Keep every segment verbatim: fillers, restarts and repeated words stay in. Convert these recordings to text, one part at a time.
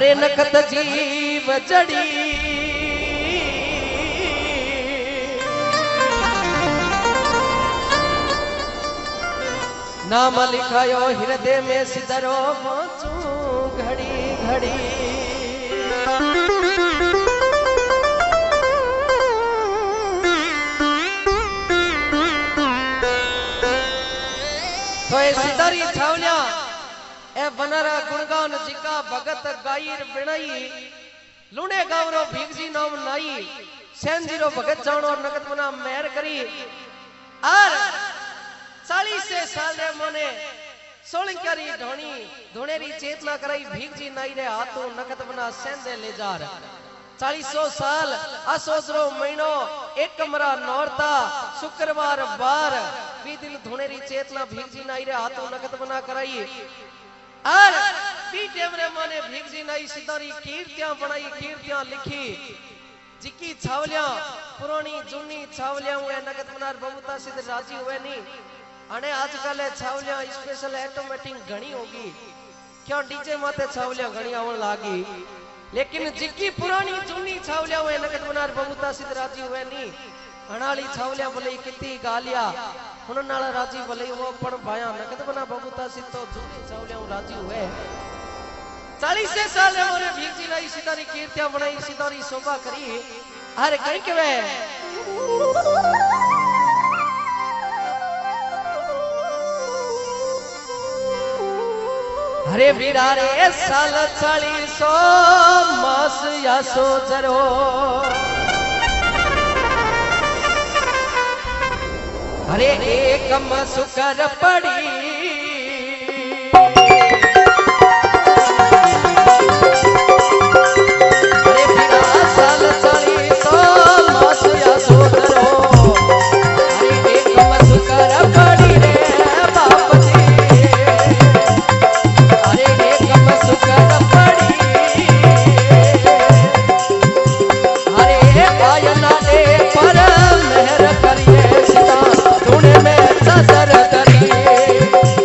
अरे नखत जीव जड़ी नाम लिखायो हृदय में सिदरो पहुंचू घड़ी घड़ी तो ए सिदारी छावलिया ए बनरा गुणगान जिका भगत गायर बिनाई लुणे गावरो भीगजी नाम नाई सेन जीरो भगत जानो और नगत मना मेहर करी और चालीस से साल रे मने सोलंकारी ढोणी धुणेरी चेतना कराई भीगजी नाई रे हाथों नगत मना सेन दे ले जार चालीसो साल असोसरो महीनो एक कमरा नौरता शुक्रवार बार भी दिल धुणेरी चेतना भीगजी नाई रे हाथों नगत मना कराई और बी टेमरे माने भीगजी नाई सिदारी कीर्तियां बनाई कीर्तियां लिखी जिकी छावलियां पुरानी जूनी छावलियां हुए नगत मनार बबूता सिद्ध राजी हुए नहीं अने आजकल छावलियां स्पेशल ऑटोमेटिक घणी होगी क्यों डीजे माते छावलियां घणी आवण लागी लेकिन जिकी पुरानी जूनी छावलियां हुए नगत मनार बबूता सिद्ध राजी हुए नहीं अनाली छावलियां भले कितनी गालिया हुन नाला राजी भले वो पण भाया नगत बना बबूता सिद्ध तो जूनी छावलियां राजी हुए चालीस साल रे मोरे भीगजी नाई सिदारी कीर्तियां बनाई सिदारी शोभा करी हर कई केवे हरे वीरा रे साल चालीसो मास या सो जरो हरे एक मसुकर पड़ी पर मेहर करिए सीता धुने में ससर करिए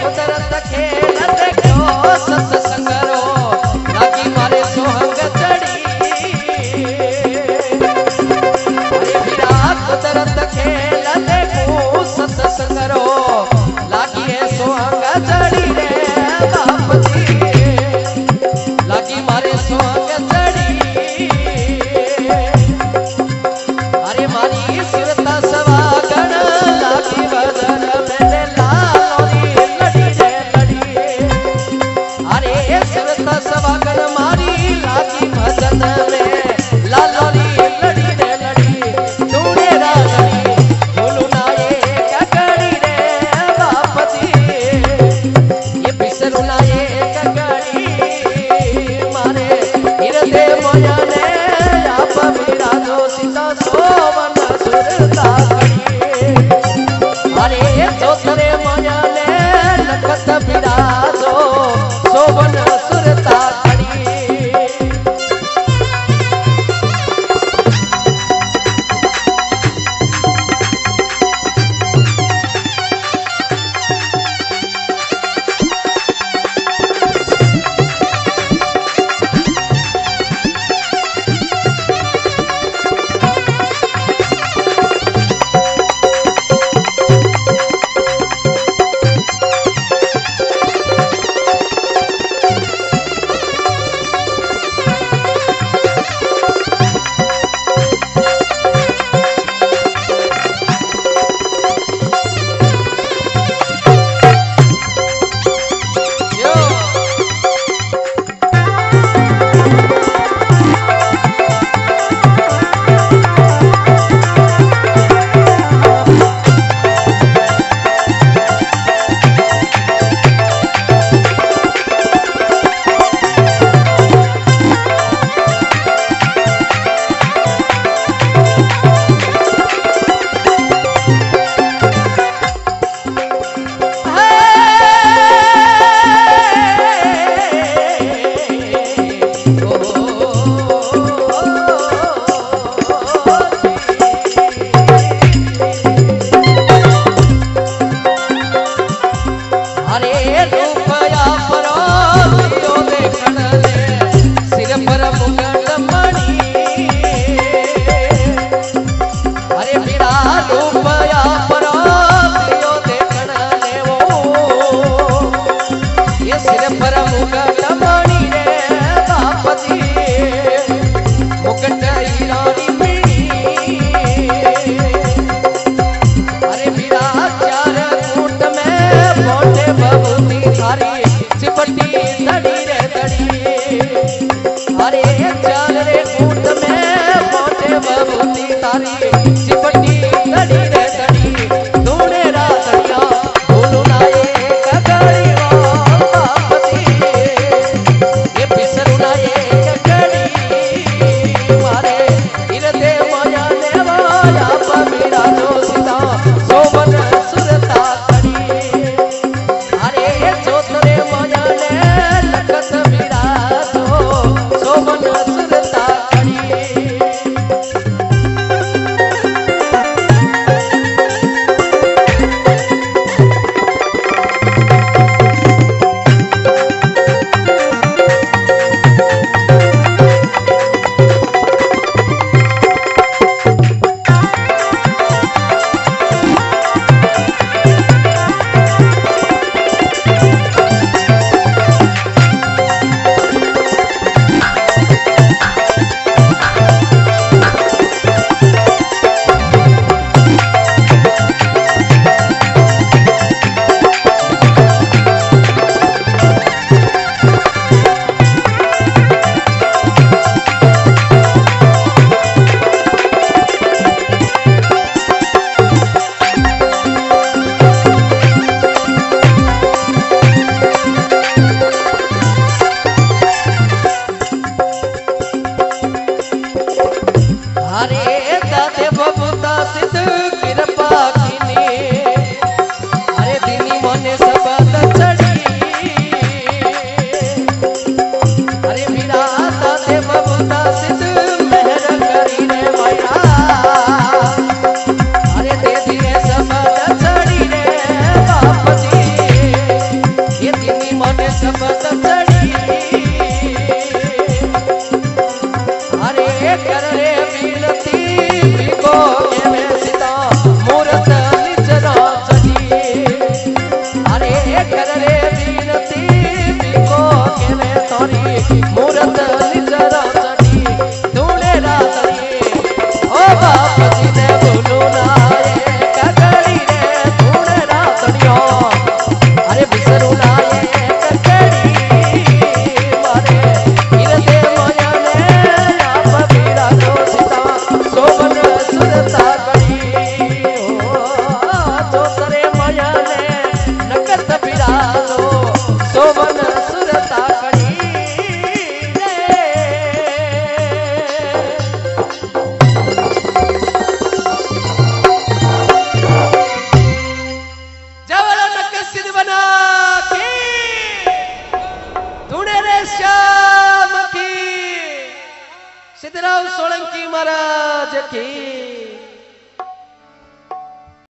कुदरत खेल देखो सत्संगरो लागी मारे सोहंग चढ़ी अरे वीरा कुदरत खेल देखो सत्संगरो लागी है सोहंग चढ़ी रे बाप जी लागी मारे सोहंग चढ़ी अरे मारी सुरता सवागण लागी बदन मेरे लालोरी लड़ी रे लड़ी अरे सुरता सवागण मारी लागी भजन में लालोरी लड़ी रे लड़ी तूने रा लड़ी बोलू ना ये ककड़ी रे बाप जी ये बिसरू ना ये ककड़ी मारे हृदय मोया ने आप मेरा जो सीता सोवन सुरता कड़ी अरे जो तेरे माया ने लखत बिराजो सोवन सुरता कड़ी सिर पर मुगा